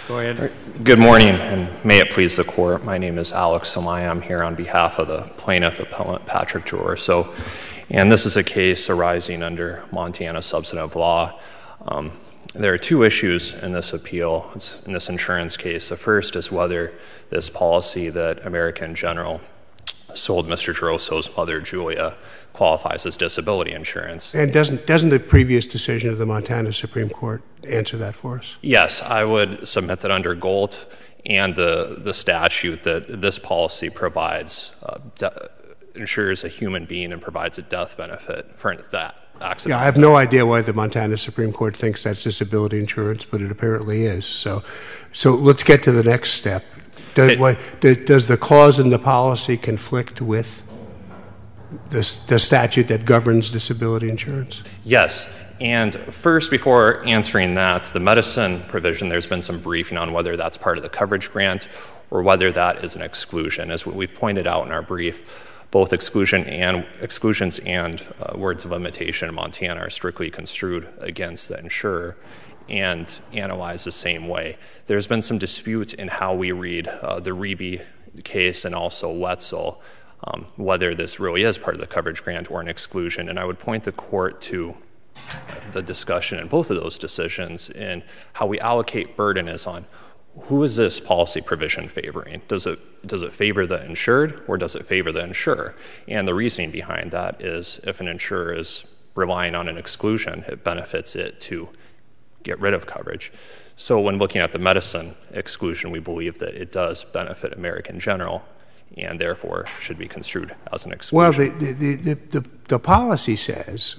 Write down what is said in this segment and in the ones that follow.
Go ahead. Good morning, and may it please the court. My name is Alex Samaya. I'm here on behalf of the plaintiff appellant Patrick Ghiorso, and this is a case arising under Montana substantive law. There are two issues in this appeal, in this insurance case. The first is whether this policy that American General sold Mr. Ghiorso's mother, Julia, qualifies as disability insurance. And doesn't the previous decision of the Montana Supreme Court answer that for us? Yes, I would submit that under Golt and the statute that this policy provides, insures a human being and provides a death benefit for that accident. Yeah, I have no idea why the Montana Supreme Court thinks that's disability insurance, but it apparently is. So let's get to the next step. Does the clause in the policy conflict with the statute that governs disability insurance? Yes. And first, before answering that, the medicine provision, there's been some briefing on whether that's part of the coverage grant or whether that is an exclusion. As we've pointed out in our brief, both exclusions and words of limitation in Montana are strictly construed against the insurer and analyzed the same way. There's been some dispute in how we read the Reby case and also Wetzel, whether this really is part of the coverage grant or an exclusion. And I would point the court to the discussion in both of those decisions in how we allocate burden is on who is this policy provision favoring? Does it favor the insured or does it favor the insurer? And the reasoning behind that is if an insurer is relying on an exclusion, it benefits it to get rid of coverage. So when looking at the medicine exclusion, we believe that it does benefit American General and therefore should be construed as an exclusion. Well, the policy says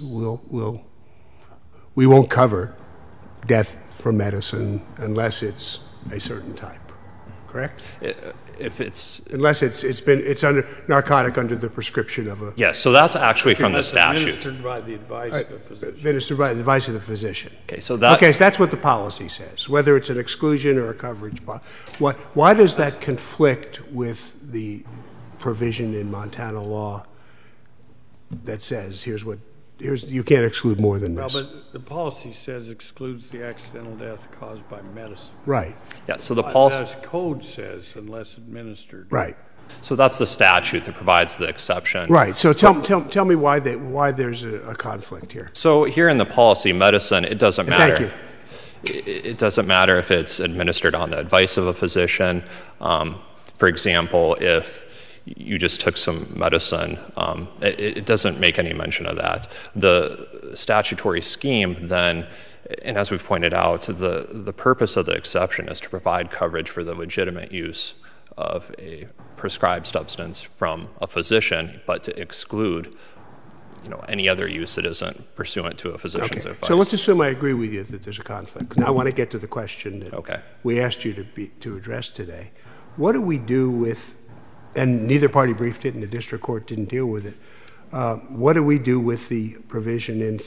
we won't cover death from medicine unless it's a certain type, correct? Unless it's under narcotic under the prescription of a... Yes, so that's actually from the statute. Administered by the advice of the physician. Administered by the advice of the physician. So that's what the policy says, whether it's an exclusion or a coverage. Why does that conflict with the provision in Montana law that says you can't exclude more than this? Well, but the policy says excludes the accidental death caused by medicine. Right. Yeah, so the policy... The code says unless administered. Right. So that's the statute that provides the exception. Right. So tell me why there's a conflict here. So here in the policy, medicine, it doesn't matter. Thank you. It doesn't matter if it's administered on the advice of a physician. For example, if you just took some medicine, it doesn't make any mention of that. The statutory scheme then, and as we've pointed out, the purpose of the exception is to provide coverage for the legitimate use of a prescribed substance from a physician, but to exclude any other use that isn't pursuant to a physician's advice. So let's assume I agree with you that there's a conflict. Now I want to get to the question that we asked you to address today. What do we do with, and neither party briefed it and the district court didn't deal with it, what do we do with the provision in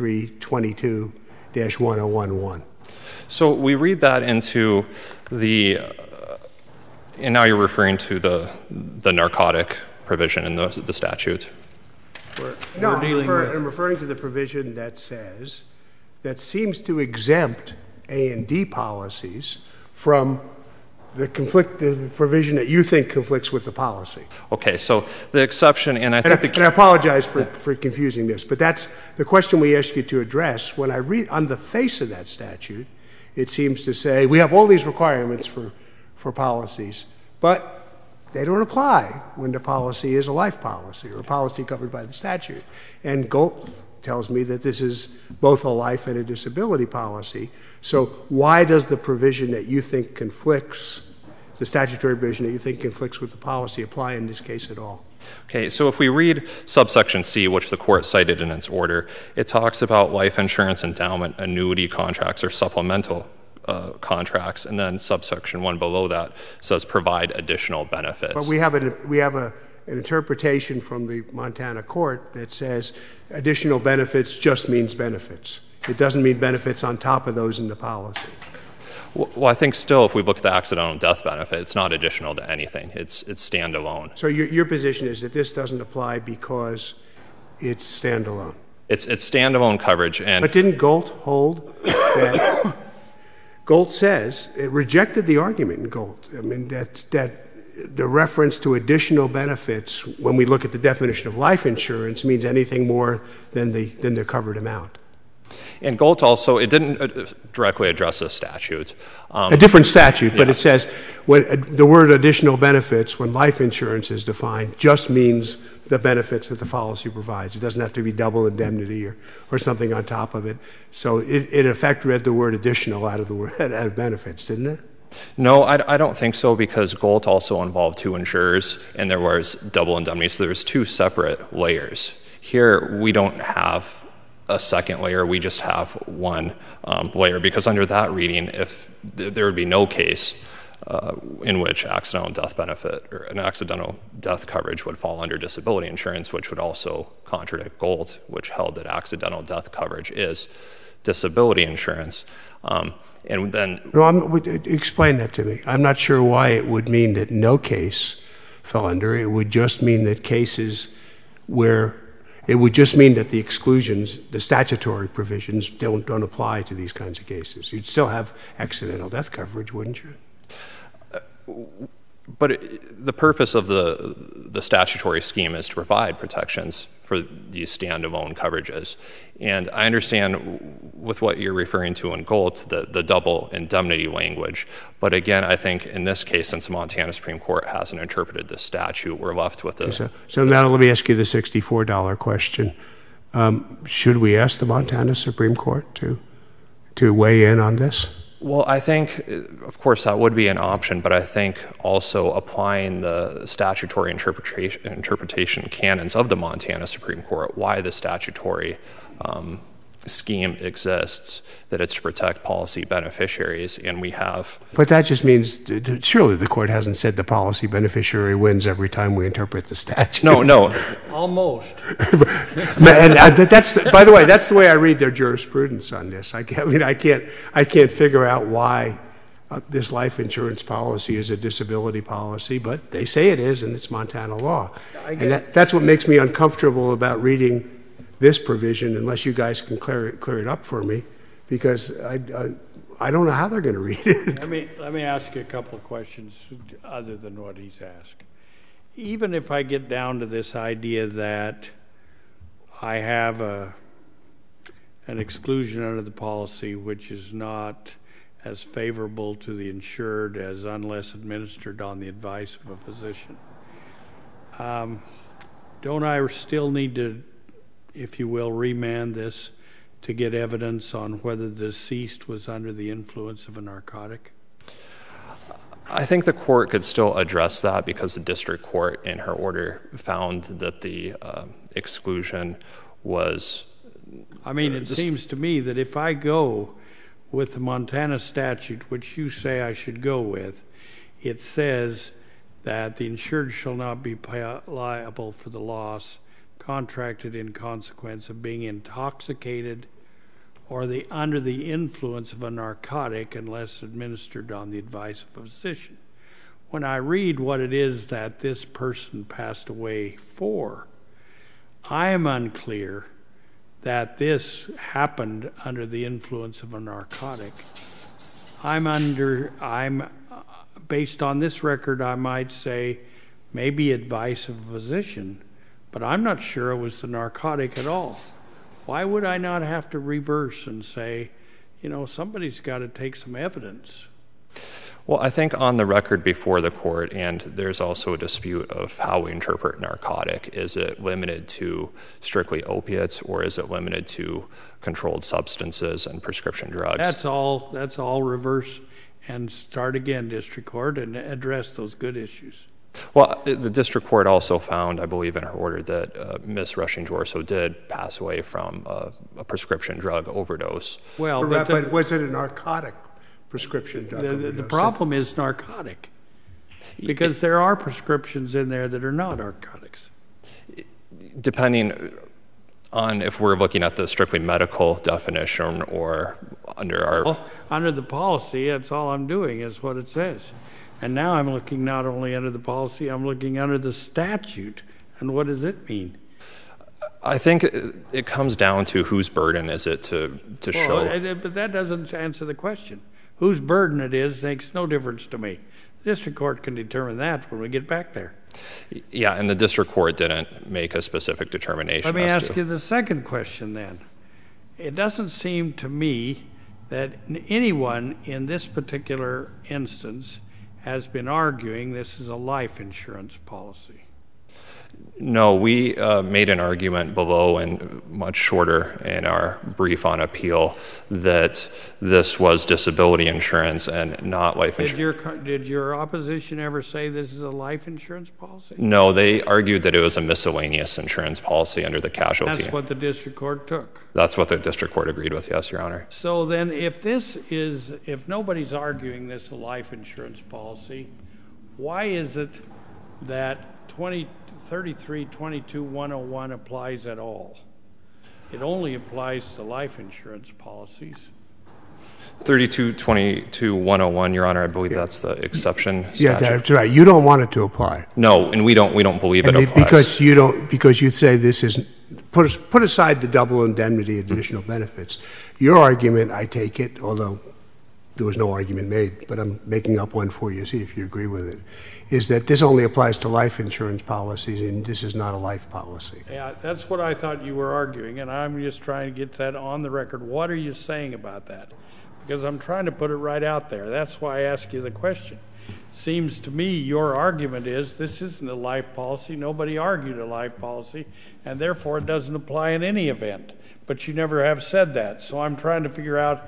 3322-1011? So we read that into the, and now you're referring to the narcotic provision in the statute. I'm referring to the provision that seems to exempt A&D policies from the provision that you think conflicts with the policy. Okay, so the exception, and I apologize for confusing this, but that's the question we asked you to address. When I read on the face of that statute, it seems to say we have all these requirements for policies, but they don't apply when the policy is a life policy or a policy covered by the statute. And Golt tells me that this is both a life and a disability policy. So why does the provision that you think conflicts, the statutory provision that you think conflicts with the policy, apply in this case at all? Okay, so if we read subsection C, which the court cited in its order, it talks about life insurance endowment, annuity contracts, or supplemental contracts, and then subsection 1 below that says provide additional benefits. But we have an interpretation from the Montana court that says additional benefits just means benefits. It doesn't mean benefits on top of those in the policy. Well, I think still if we look at the accidental death benefit, it's not additional to anything. It's standalone. So your position is that this doesn't apply because it's standalone? It's standalone coverage. But didn't Golt hold Gold says, it rejected the argument in Gold. I mean, that the reference to additional benefits, when we look at the definition of life insurance, means anything more than the covered amount. And Gold also, it didn't directly address the statute. A different statute, but it says when the word additional benefits, when life insurance is defined, just means the benefits that the policy provides. It doesn't have to be double indemnity or something on top of it. So it in effect read the word additional out of the word out of benefits, didn't it? No, I don't think so, because Gold also involved two insurers, and there was double indemnity, so there's two separate layers. Here, we don't have a second layer, we just have one layer, because under that reading, if there would be no case in which accidental death benefit or an accidental death coverage would fall under disability insurance, which would also contradict Gold, which held that accidental death coverage is disability insurance. And then... No, explain that to me. I'm not sure why it would mean that no case fell under. It would just mean that cases where... It would just mean that the exclusions, the statutory provisions, don't apply to these kinds of cases. You'd still have accidental death coverage, wouldn't you? But the purpose of the statutory scheme is to provide protections for these stand-alone coverages. And I understand with what you're referring to in Gold, the double indemnity language. But again, I think in this case, since the Montana Supreme Court hasn't interpreted the statute, we're left with the... So now let me ask you the $64 question. Should we ask the Montana Supreme Court to weigh in on this? Well, I think, of course, that would be an option, but I think also applying the statutory interpretation canons of the Montana Supreme Court, why the statutory scheme exists, that it's to protect policy beneficiaries, and we have... But that just means, surely the court hasn't said the policy beneficiary wins every time we interpret the statute. No. Almost. And by the way, that's the way I read their jurisprudence on this. I can't figure out why this life insurance policy is a disability policy, but they say it is, and it's Montana law. And that's what makes me uncomfortable about reading this provision, unless you guys can clear it up for me, because I don't know how they're going to read it. Let me ask you a couple of questions other than what he's asked. Even if I get down to this idea that I have an exclusion under the policy which is not as favorable to the insured as unless administered on the advice of a physician, don't I still need to, if you will, remand this to get evidence on whether the deceased was under the influence of a narcotic? I think the court could still address that, because the district court in her order found that the exclusion was... I mean, it seems to me that if I go with the Montana statute, which you say I should go with, it says that the insured shall not be liable for the loss contracted in consequence of being intoxicated or under the influence of a narcotic unless administered on the advice of a physician. When I read what it is that this person passed away for, I am unclear that this happened under the influence of a narcotic. Based on this record, I might say maybe advice of a physician, but I'm not sure it was the narcotic at all. Why would I not have to reverse and say, somebody's got to take some evidence? Well, I think on the record before the court, and there's also a dispute of how we interpret narcotic. Is it limited to strictly opiates, or is it limited to controlled substances and prescription drugs? That's all reverse and start again, district court, and address those good issues. Well, the district court also found, I believe in her order, that Ms. Ghiorso did pass away from a prescription drug overdose. Well, but was it a narcotic prescription drug overdose? The problem is narcotic, because there are prescriptions in there that are not narcotics. Depending on if we're looking at the strictly medical definition or under our... Well, under the policy, that's all I'm doing is what it says. And now I'm looking not only under the policy, I'm looking under the statute. And what does it mean? I think it comes down to whose burden is it to show... But that doesn't answer the question. Whose burden it is makes no difference to me. The district court can determine that when we get back there. Yeah, and the district court didn't make a specific determination. Let me ask you the second question then. It doesn't seem to me that anyone in this particular instance has been arguing this is a life insurance policy. No, we made an argument below and much shorter in our brief on appeal that this was disability insurance and not life insurance. Did your opposition ever say this is a life insurance policy? No, they argued that it was a miscellaneous insurance policy under the casualty. That's what the district court took. That's what the district court agreed with, yes, Your Honor. So then if nobody's arguing this is a life insurance policy, why is it that 33-22-101 applies at all? It only applies to life insurance policies. 32-22-101, Your Honor, I believe that's the exception statute. Yeah, that's right. You don't want it to apply. No, and we don't believe it applies. Because you say this is put aside the double indemnity additional benefits. Your argument, I take it, although there was no argument made, but I'm making up one for you, see if you agree with it, is that this only applies to life insurance policies and this is not a life policy. Yeah, that's what I thought you were arguing, and I'm just trying to get that on the record. What are you saying about that? Because I'm trying to put it right out there. That's why I ask you the question. Seems to me your argument is this isn't a life policy. Nobody argued a life policy, and therefore it doesn't apply in any event. But you never have said that. So I'm trying to figure out,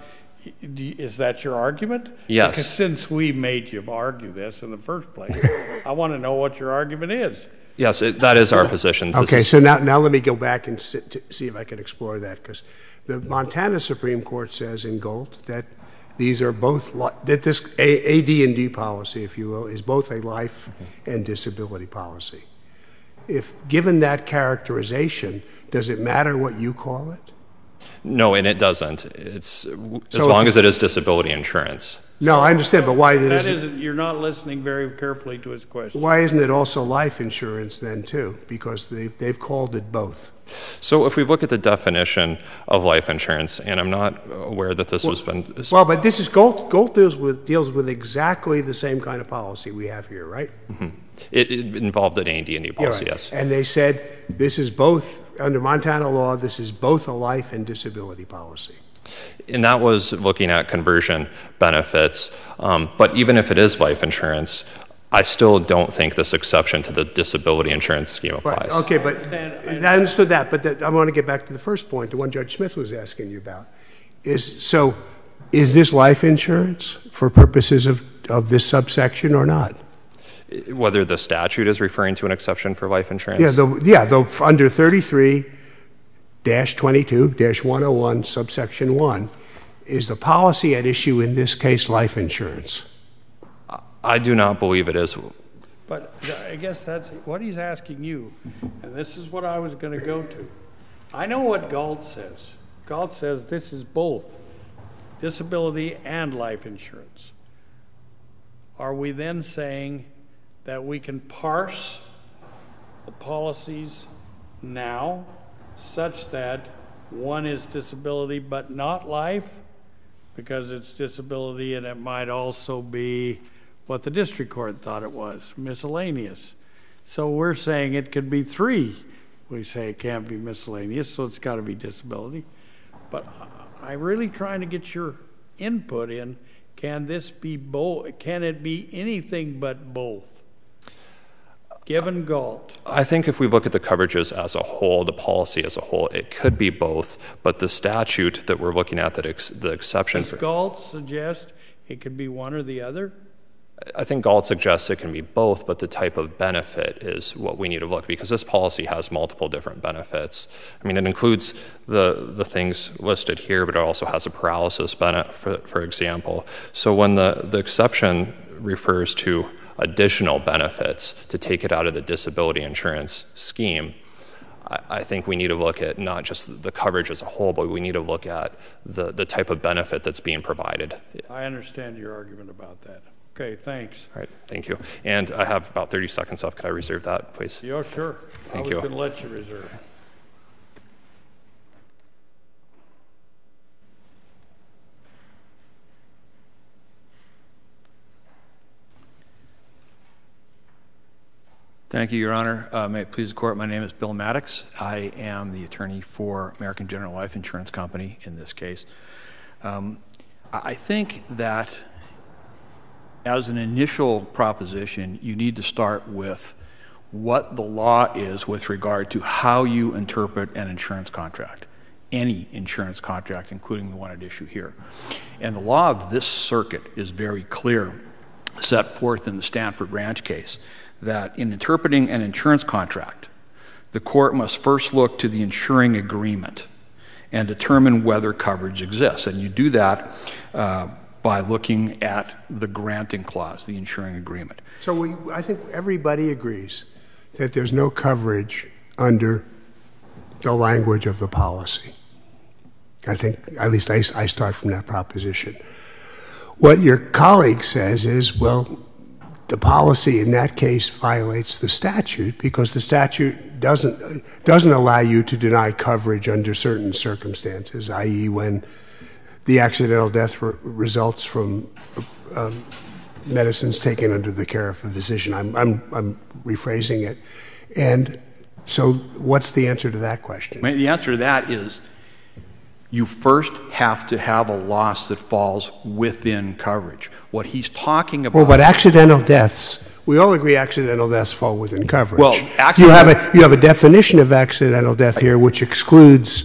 is that your argument? Yes. Because since we made you argue this in the first place, I want to know what your argument is. Yes, that is our position. Okay, so now let me go back and see if I can explore that, because the Montana Supreme Court says in Gold that these are both, that this AD&D policy, if you will, is both a life and disability policy. If given that characterization, does it matter what you call it? No, and it doesn't. It's as long as it is disability insurance. No, I understand, but why you're not listening very carefully to his question. Why isn't it also life insurance then too? Because they've called it both. So if we look at the definition of life insurance, and I'm not aware that this has been... Well, but this is Gold deals with exactly the same kind of policy we have here, right? Mm-hmm. It involved an AD&D policy, right. Yes. And they said this is both, under Montana law, this is both a life and disability policy. And that was looking at conversion benefits. But even if it is life insurance, I still don't think this exception to the disability insurance scheme applies. Right. Okay, but I understood that. But I want to get back to the first point, the one Judge Smith was asking you about. Is this life insurance for purposes of this subsection or not? Whether the statute is referring to an exception for life insurance? Yeah, though under 33-22-101, subsection 1, is the policy at issue in this case life insurance? I do not believe it is. But I guess that's what he's asking you, and this is what I was going to go to. I know what Galt says. Galt says this is both disability and life insurance. Are we then saying that we can parse the policies now such that one is disability but not life because it's disability, and it might also be what the district court thought it was, miscellaneous? So we're saying it could be 3. We say it can't be miscellaneous, so it's got to be disability. But I'm really trying to get your input in, can this be both? Can it be anything but both? Given Galt. I think if we look at the coverages as a whole, the policy as a whole, it could be both, but the statute that we're looking at, the exception... Does Galt suggest it could be one or the other? I think Galt suggests it can be both, but the type of benefit is what we need to look, because this policy has multiple different benefits. I mean, it includes the things listed here, but it also has a paralysis benefit, for example. So when the exception refers to additional benefits to take it out of the disability insurance scheme, I think we need to look at not just the coverage as a whole, but we need to look at the type of benefit that's being provided. I understand your argument about that. Okay, thanks. All right, thank you. And I have about 30 seconds left. Could I reserve that, please? Yeah, sure. Thank you. I was going to let you reserve. Thank you, Your Honor. May it please the Court, my name is Bill Maddox. I am the attorney for American General Life Insurance Company in this case. I think that as an initial proposition, you need to start with what the law is with regard to how you interpret an insurance contract, any insurance contract, including the one at issue here. And the law of this circuit is very clear, set forth in the Stanford Ranch case, that in interpreting an insurance contract, the court must first look to the insuring agreement and determine whether coverage exists. And you do that by looking at the granting clause, the insuring agreement. So I think everybody agrees that there's no coverage under the language of the policy. I think, at least I start from that proposition. What your colleague says is, well, the policy in that case violates the statute because the statute doesn't allow you to deny coverage under certain circumstances, i.e. when the accidental death results from medicines taken under the care of a physician. I'm rephrasing it. And so what's the answer to that question? The answer to that is you first have to have a loss that falls within coverage. What he's talking about... Well, but accidental deaths, we all agree accidental deaths fall within coverage. Well, you have a definition of accidental death here which excludes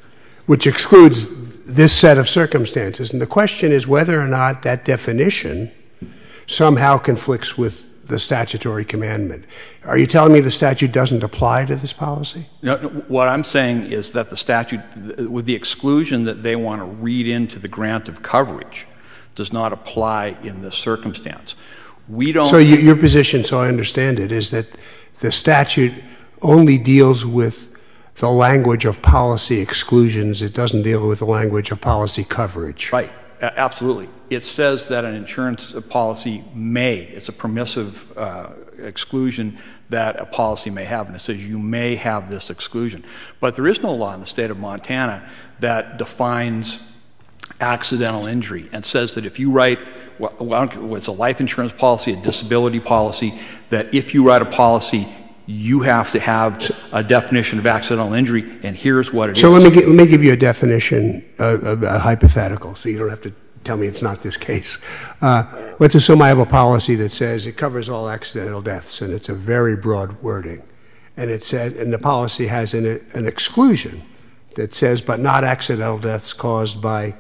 this set of circumstances. And the question is whether or not that definition somehow conflicts with the statutory commandment. Are you telling me the statute doesn't apply to this policy? No, what I'm saying is that the statute, with the exclusion that they want to read into the grant of coverage, does not apply in this circumstance. We don't... So your position, so I understand it, is that the statute only deals with the language of policy exclusions. It doesn't deal with the language of policy coverage. Right. Absolutely. It says that an insurance policy may, it's a permissive exclusion that a policy may have, and it says you may have this exclusion. But there is no law in the state of Montana that defines accidental injury and says that if you write, it's a life insurance policy, a disability policy, that if you write a policy, you have to have a definition of accidental injury, and here's what it is. So let me give you a definition, a hypothetical, so you don't have to tell me it's not this case. Let's assume I have a policy that says it covers all accidental deaths, and it's a very broad wording. And it said, and the policy has an exclusion that says, but not accidental deaths caused by,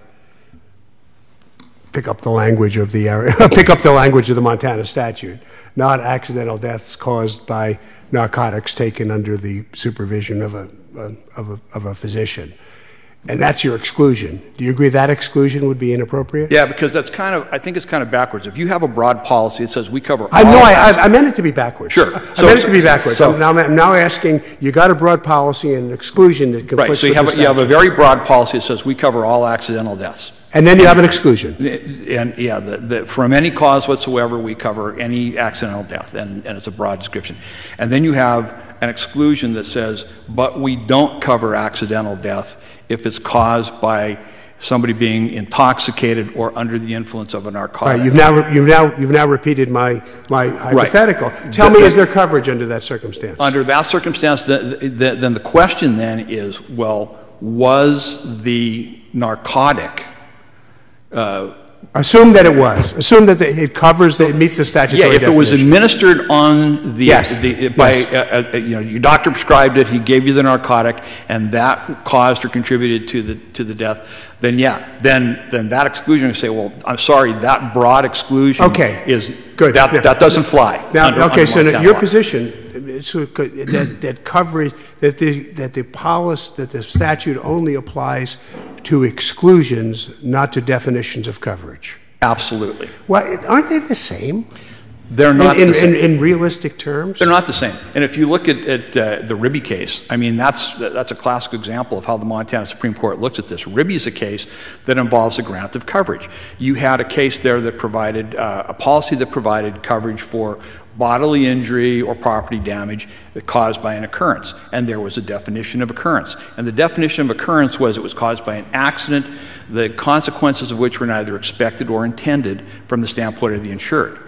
pick up the language of the Montana statute, not accidental deaths caused by narcotics taken under the supervision of a physician. And that's your exclusion. Do you agree that exclusion would be inappropriate? Yeah, because that's I think it's kind of backwards. If you have a broad policy, it says we cover all... I meant it to be backwards. Sure. I meant it to be backwards. So, I'm now asking, you got a broad policy and an exclusion that conflicts with the statute. Right, so you have a very broad policy that says we cover all accidental deaths. And then you have an exclusion. And yeah, from any cause whatsoever, we cover any accidental death, and it's a broad description. And then you have an exclusion that says, but we don't cover accidental death if it's caused by somebody being intoxicated or under the influence of a narcotic. Right, you've now repeated my hypothetical. Right. Tell me, is there coverage under that circumstance? Under that circumstance, then the question then is, well, was the narcotic... Assume that it was. Assume that it covers, it meets the statutory definition. Yeah, if it was administered on your doctor prescribed it, he gave you the narcotic, and that caused or contributed to the death, then yeah, then that exclusion would say, well, I'm sorry, that broad exclusion is good. That doesn't fly. Now, so your position that coverage that the statute only applies to exclusions, not to definitions of coverage. Absolutely. Well, aren't they the same? They're not the same. In realistic terms? They're not the same. And if you look at the Ribby case, I mean, that's a classic example of how the Montana Supreme Court looks at this. Ribby is a case that involves a grant of coverage. You had a case there that provided a policy that provided coverage for bodily injury or property damage caused by an occurrence. And there was a definition of occurrence. And the definition of occurrence was it was caused by an accident, the consequences of which were neither expected or intended from the standpoint of the insured.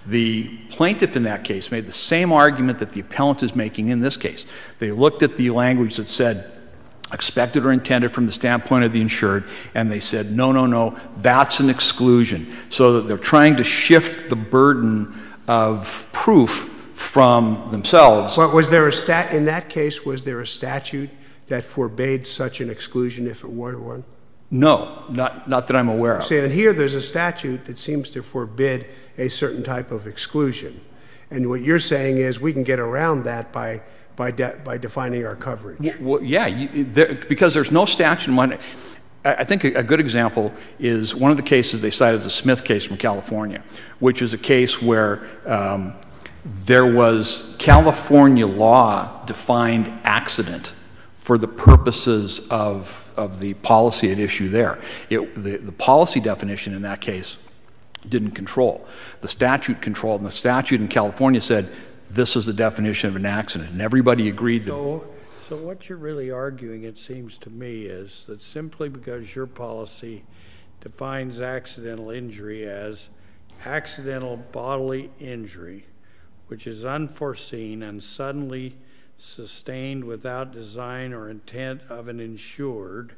The plaintiff in that case made the same argument that the appellant is making in this case. They looked at the language that said expected or intended from the standpoint of the insured, and they said, no, no, no, that's an exclusion. So that they're trying to shift the burden of proof from themselves. But was there in that case, was there a statute that forbade such an exclusion if it were one? No, not that I'm aware of. See, and here there's a statute that seems to forbid a certain type of exclusion. And what you're saying is we can get around that by defining our coverage. Well, yeah, because there's no statute in mind. I think a good example is one of the cases they cited as the Smith case from California, which is a case where there was California law defined accident for the purposes of the policy at issue there. The policy definition in that case didn't control. The statute controlled, and the statute in California said this is the definition of an accident, and everybody agreed that. So what you're really arguing, it seems to me, is that simply because your policy defines accidental injury as accidental bodily injury, which is unforeseen and suddenly sustained without design or intent of an insured,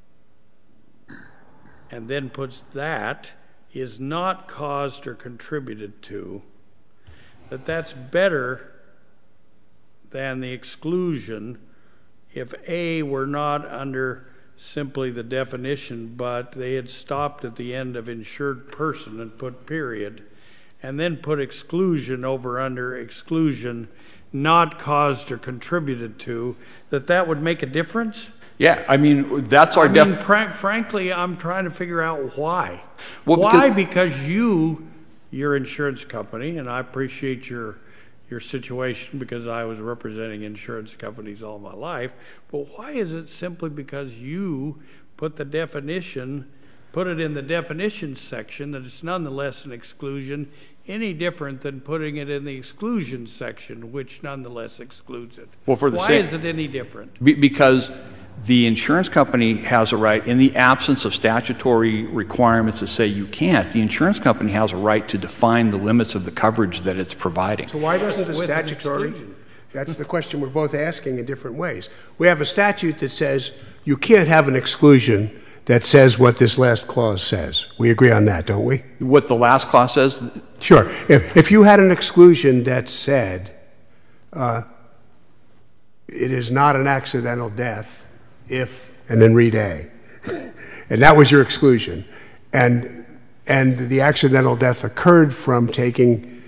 and then puts that is not caused or contributed to, that's better than the exclusion if A were not under simply the definition, but they had stopped at the end of insured person and put period, and then put exclusion over under exclusion not caused or contributed to, that would make a difference? Yeah, I mean, that's our frankly, I'm trying to figure out why. Well, why? Because your insurance company, and I appreciate your situation because I was representing insurance companies all my life, but why is it simply because you put it in the definition section that it's nonetheless an exclusion, any different than putting it in the exclusion section, which nonetheless excludes it? Well, why is it any different? Because the insurance company has a right, in the absence of statutory requirements to say you can't, the insurance company has a right to define the limits of the coverage that it's providing. So why doesn't the statutory, that's the question we're both asking in different ways. We have a statute that says you can't have an exclusion that says what this last clause says. We agree on that, don't we? What the last clause says? Sure. If you had an exclusion that said it is not an accidental death if, and then read A, and that was your exclusion, and the accidental death occurred from taking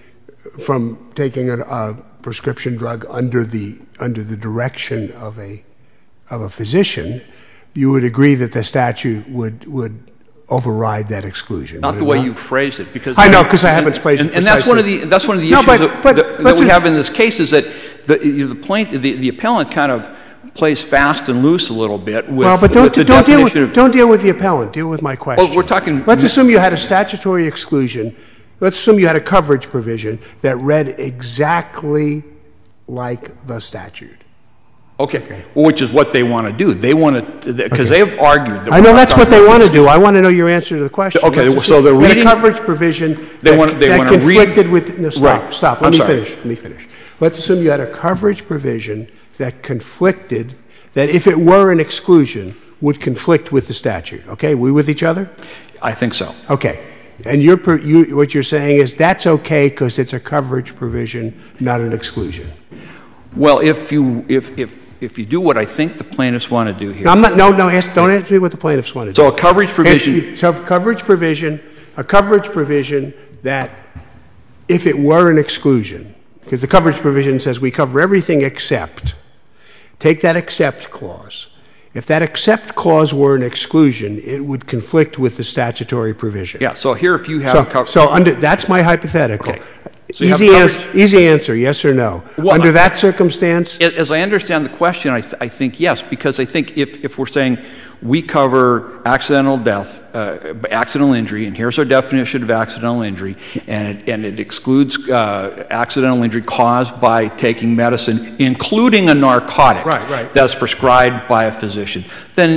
a prescription drug under the direction of a physician, you would agree that the statute would override that exclusion. Not the way you phrased it, because I know, because I haven't phrased it and that's one of the issues that we have in this case is that the appellant kind of plays fast and loose a little bit with the definition. Don't deal with the appellant. Deal with my question. Well, we're talking. Let's assume you had a statutory exclusion. Let's assume you had a coverage provision that read exactly like the statute. Okay. Well, which is what they want to do. They want to, because they have argued. I know that's what they want to do. I want to know your answer to the question. Okay. So they're reading a coverage provision that conflicted with. No, stop. Right. Stop. Let me finish. Let's assume you had a coverage provision that conflicted, that if it were an exclusion, would conflict with the statute. Okay? We with each other? I think so. Okay. And what you're saying is that's okay because it's a coverage provision, not an exclusion. Well, if you do what I think the plaintiffs want to do here. No, don't ask me what the plaintiffs want to do. So a coverage provision. So a coverage provision that if it were an exclusion, because the coverage provision says we cover everything except, take that except clause. If that except clause were an exclusion, it would conflict with the statutory provision. Yeah, so here if you have that's my hypothetical. Okay. So easy answer, yes or no. Well, under that circumstance? As I understand the question, I think yes, because I think if we're saying we cover accidental death, accidental injury, and here's our definition of accidental injury, and it excludes accidental injury caused by taking medicine, including a narcotic right. that's prescribed by a physician, then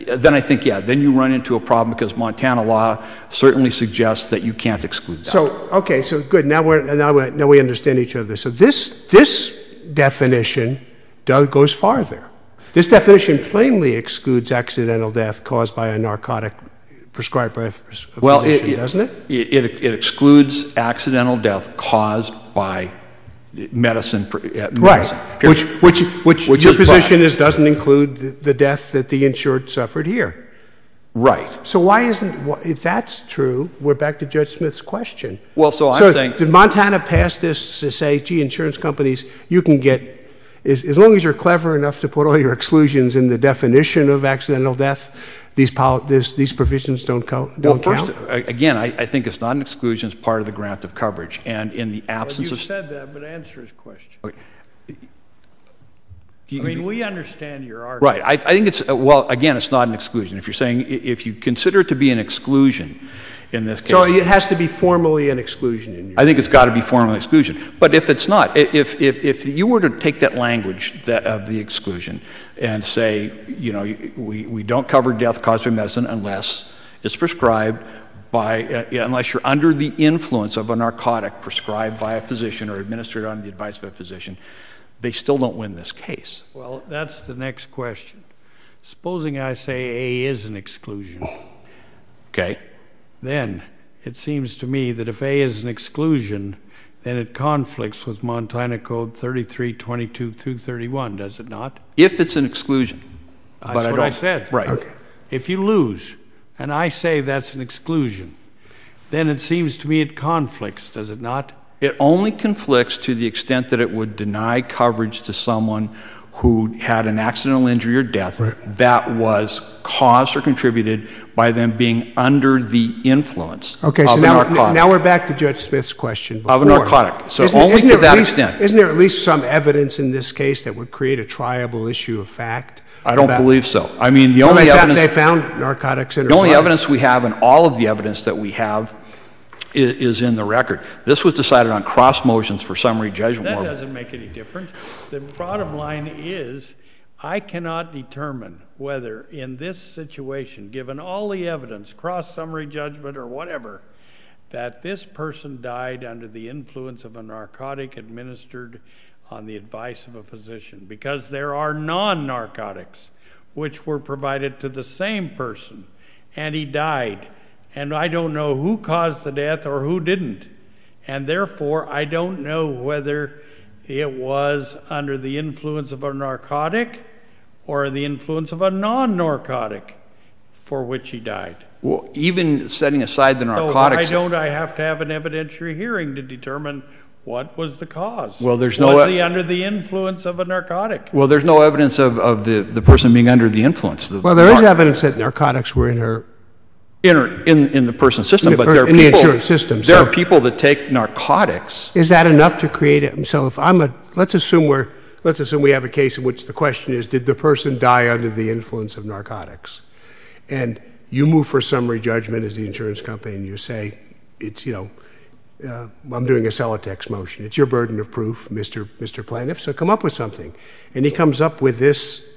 then I think, yeah, then you run into a problem because Montana law certainly suggests that you can't exclude that. So, okay, so good. Now we understand each other. So this definition goes farther. This definition plainly excludes accidental death caused by a narcotic prescribed by a physician, doesn't it? It excludes accidental death caused by medicine. Right. Which your position is doesn't include the death that the insured suffered here. Right. So why isn't, if that's true, we're back to Judge Smith's question. Well, so I'm saying, did Montana pass this to say, gee, insurance companies, you can get, as long as you're clever enough to put all your exclusions in the definition of accidental death, these provisions don't count? Well, first, again, I think it's not an exclusion, it's part of the grant of coverage. And in the absence you of... said that, but answer his question. Okay. I mean, we understand your argument. Right. I think it's, well, again, it's not an exclusion. If you're saying, if you consider it to be an exclusion in this case... So it has to be formally an exclusion in your... I think it's got to be formally exclusion. But if it's not, if you were to take that language of the exclusion and say, you know, we don't cover death caused by medicine unless it's prescribed by, unless you're under the influence of a narcotic prescribed by a physician or administered on the advice of a physician, they still don't win this case. Well, that's the next question. Supposing I say A is an exclusion. Okay. Then it seems to me that if A is an exclusion, then it conflicts with Montana Code 3322-31, does it not? If it's an exclusion. That's what I said. Right. Okay. If you lose, and I say that's an exclusion, then it seems to me it conflicts, does it not? It only conflicts to the extent that it would deny coverage to someone who had an accidental injury or death that was caused or contributed by them being under the influence of a narcotic. Now we're back to Judge Smith's question before. Of a narcotic. So only to that extent. Isn't there at least some evidence in this case that would create a triable issue of fact? I don't believe so. I mean, the only evidence... They found narcotics in her The only blood. evidence we have, and all of the evidence that we have, is in the record. This was decided on cross motions for summary judgment. That doesn't make any difference. The bottom line is, I cannot determine whether in this situation, given all the evidence, cross summary judgment or whatever, that this person died under the influence of a narcotic administered on the advice of a physician, because there are non-narcotics which were provided to the same person, and he died. And I don't know who caused the death or who didn't. And therefore, I don't know whether it was under the influence of a narcotic or the influence of a non-narcotic for which he died. Well, even setting aside the narcotics... So why don't I have to have an evidentiary hearing to determine what was the cause? Well, there's was he under the influence of a narcotic? Well, there's no evidence of the person being under the influence. Well, there is evidence that narcotics were in her... In the person's system, but there are in the insurance system. There are people that take narcotics. Is that enough to create it? So if I'm let's assume we have a case in which the question is, did the person die under the influence of narcotics? And you move for summary judgment as the insurance company, and you say, it's, I'm doing a Celotex motion. It's your burden of proof, Mr. Plaintiff, so come up with something. And he comes up with this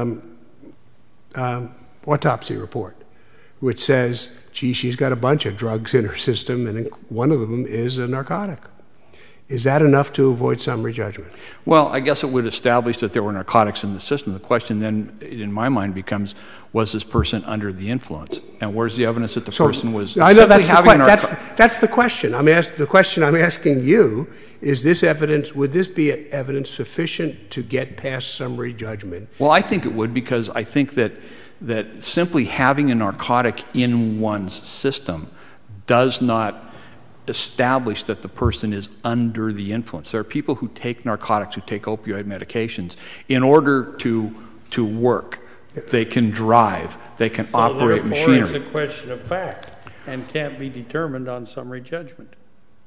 autopsy report, which says, gee, she's got a bunch of drugs in her system, and one of them is a narcotic. Is that enough to avoid summary judgment? Well, I guess it would establish that there were narcotics in the system. The question then, in my mind, becomes, was this person under the influence? And where's the evidence that the person was I know that's the question. The question I'm asking you is, this evidence, would this be evidence sufficient to get past summary judgment? Well, I think it would, because I think that simply having a narcotic in one's system does not establish that the person is under the influence. There are people who take narcotics, who take opioid medications, in order to work. They can drive. They can operate machinery. Therefore, it's a question of fact and can't be determined on summary judgment.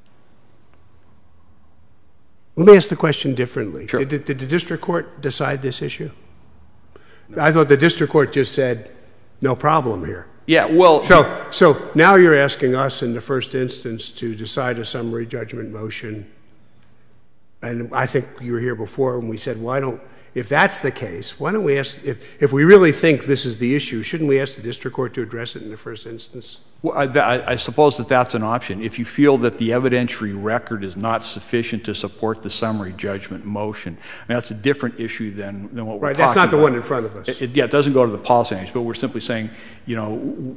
Let me ask the question differently. Sure. Did the district court decide this issue? No. I thought the district court just said, no problem here. Yeah, well... So now you're asking us in the first instance to decide a summary judgment motion. And I think you were here before when we said, why don't, if that's the case, why don't we ask, if we really think this is the issue, shouldn't we ask the district court to address it in the first instance? Well, I suppose that that's an option. If you feel that the evidentiary record is not sufficient to support the summary judgment motion, I mean, that's a different issue than what we're talking about. Right, that's not the one in front of us. Yeah, it doesn't go to the policy language, but we're simply saying, you know,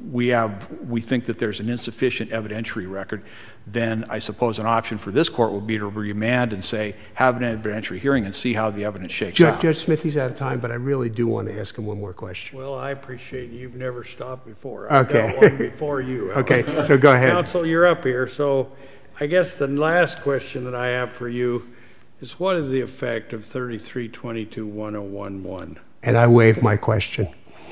we think that there's an insufficient evidentiary record. Then I suppose an option for this court would be to remand and say, have an evidentiary hearing and see how the evidence shakes out. Judge Smith, he's out of time, but I really do want to ask him one more question. Well, I appreciate you've never stopped before. Okay. I've got one before you. Okay, so go ahead. Counsel, you're up here, so I guess the last question that I have for you is what is the effect of 3322-1011? And I waive my question.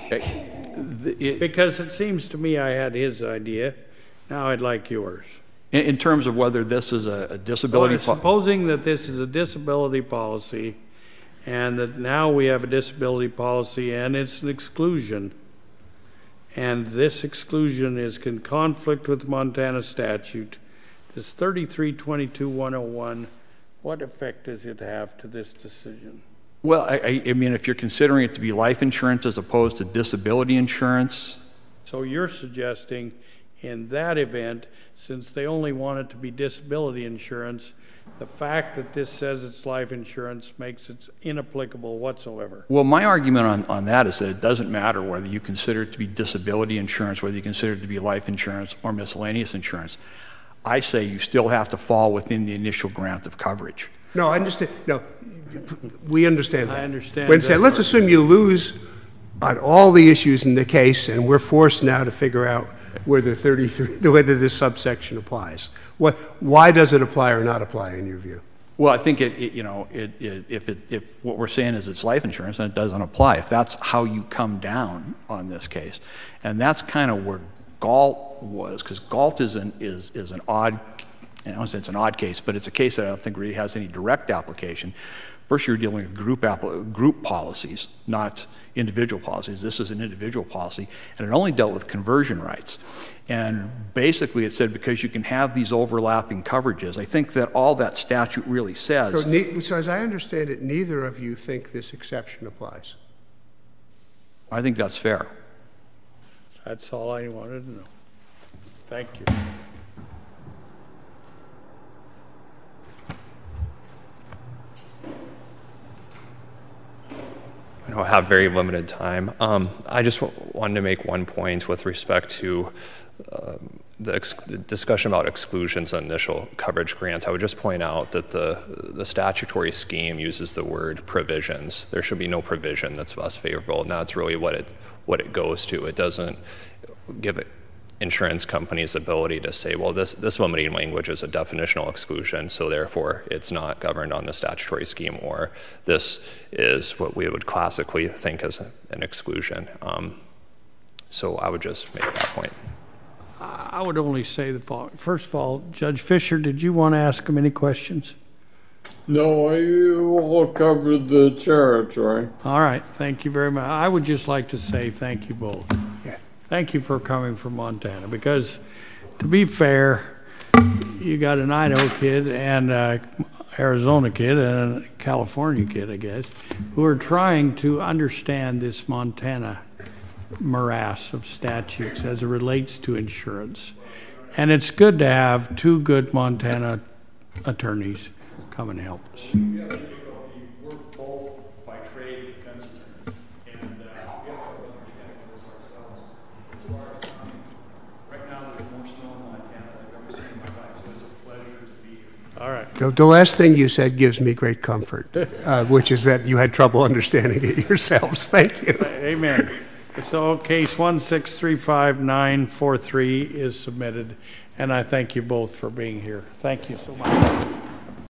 Because it seems to me I had his idea. Now I'd like yours. In terms of whether this is a disability policy? Supposing that this is a disability policy and that now we have a disability policy and it's an exclusion, and this exclusion is in conflict with the Montana statute, this 3322-101, what effect does it have to this decision? Well, I mean, if you're considering it to be life insurance as opposed to disability insurance. So you're suggesting in that event, since they only want it to be disability insurance, the fact that this says it's life insurance makes it inapplicable whatsoever. Well, my argument on that is that it doesn't matter whether you consider it to be disability insurance, whether you consider it to be life insurance or miscellaneous insurance. I say you still have to fall within the initial grant of coverage. No, I understand. No, we understand that. I understand. Let's assume you lose on all the issues in the case, and we're forced now to figure out whether whether this subsection applies. Why does it apply or not apply in your view? Well, I think if what we're saying is it's life insurance, then it doesn't apply. If that's how you come down on this case, and that's kind of where Galt was, because Galt is an odd. I don't say it's an odd case, but it's a case that I don't think really has any direct application. First, you're dealing with group policies, not individual policies. This is an individual policy, and it only dealt with conversion rights. And basically, it said because you can have these overlapping coverages. I think that all that statute really says. So as I understand it, neither of you think this exception applies. I think that's fair. That's all I wanted to know. Thank you. I know I have very limited time. I just wanted to make one point with respect to the discussion about exclusions and initial coverage grants. I would just point out that the statutory scheme uses the word provisions. There should be no provision that's less favorable, and that's really what it goes to. It doesn't give insurance companies ability to say, well, this limiting language is a definitional exclusion, so therefore it's not governed on the statutory scheme, or this is what we would classically think as an exclusion. So I would just make that point. I would only say the following. First of all, Judge Fisher, did you want to ask him any questions? No, you all covered the territory. All right, thank you very much. I would just like to say thank you both. Yeah. Thank you for coming from Montana, because to be fair, you got an Idaho kid and an Arizona kid and a California kid, I guess, who are trying to understand this Montana morass of statutes as it relates to insurance. And it's good to have two good Montana attorneys come and help us. All right. The last thing you said gives me great comfort, which is that you had trouble understanding it yourselves. Thank you. Amen. So case 1635943 is submitted, and I thank you both for being here. Thank you so much.